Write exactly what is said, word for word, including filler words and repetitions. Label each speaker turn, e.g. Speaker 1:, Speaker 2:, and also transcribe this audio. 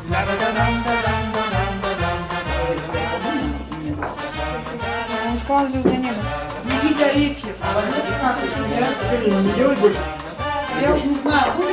Speaker 1: Он сказал «Звездное небо».
Speaker 2: Никита Репьев.
Speaker 3: Не делай больше.
Speaker 2: Я уже не знаю, будет